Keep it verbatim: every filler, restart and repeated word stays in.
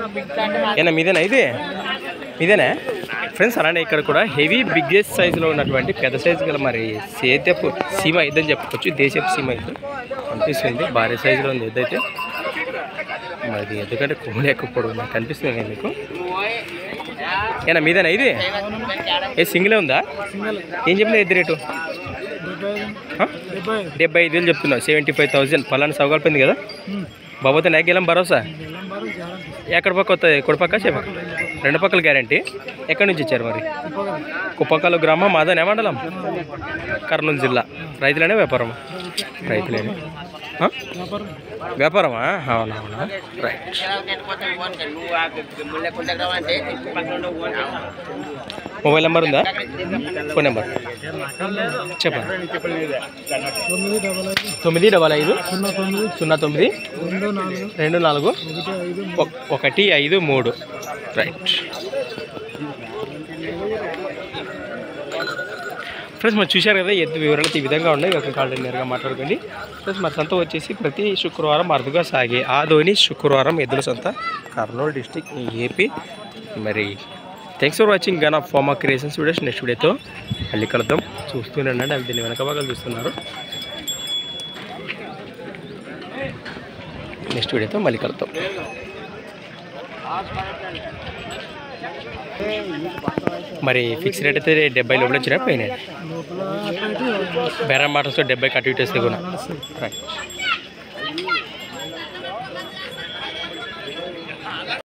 ఏనా మీదేనా ఇది మీదేనా ఫ్రెండ్స్? అలానే ఇక్కడ కూడా హెవీ బిగ్గెస్ట్ సైజులో ఉన్నటువంటి పెద్ద సైజు గల మరి సేద్యపు సీమ ఇద్దని చెప్పుకోవచ్చు. దేశపు సీమ ఇది కనిపిస్తుంది, భారీ సైజులో ఉంది ఎద్దైతే. మరి ఎందుకంటే కొమ్ములు ఎక్కువ పొడవు కనిపిస్తుంది కదా మీకు. ఏనా మీదేనా ఇది? ఏ సింగిలే ఉందా? ఏం చెప్పిన ఎద్దు రేటు? డెబ్బై ఐదు వేలు చెప్తున్నావు. సెవెంటీ ఫైవ్ థౌసండ్ పలానా సౌకల్పింది కదా బాబోతే నాకు గెలం భరోసా. ఎక్కడ పక్క వస్తుంది? ఎక్కడ పక్క చెప్ప రెండు పక్కల గ్యారంటీ. ఎక్కడి నుంచి ఇచ్చారు మరి? కుప్పకాలు గ్రామం, మాదనే మండలం, కర్నూలు జిల్లా. రైతులనే వ్యాపారమా? రైతులేనే. వ్యాపారమా? అవునవునా, రైట్. మొబైల్ నెంబర్ ఉందా? ఫోన్ నెంబర్ చెప్పండి. తొమ్మిది డబల్ ఐదు సున్నా తొమ్మిది రెండు నాలుగు ఒకటి ఐదు మూడు. రైట్ ఫ్రెండ్స్, మరి చూశారు కదా ఎద్దు వివరాలు ఈ విధంగా ఉన్నాయి. ఒక కాల్ నేరుగా మాట్లాడుకోండి ఫ్రెండ్స్. మరి సంత వచ్చేసి ప్రతి శుక్రవారం అరుదుగా సాగే ఆదోని శుక్రవారం ఎద్దుల సంత, కర్నూలు డిస్టిక్, ఏపీ. మరి thanks for watching gun of pharma creations videos. Next వీడియోతో మళ్ళీ కలుద్దాం. చూస్తూనండి, అవి దీన్ని వెనక భాగాలు చూస్తున్నారు. నెక్స్ట్ వీడియోతో మళ్ళీ కలుద్దాం. మరి ఫిక్స్ రేట్ అయితే డెబ్బై లోపల వచ్చినా పోయినాయి. బేరం మాటలతో డెబ్బై కట్టి ఇట్టేస్తే కూడా రైట్.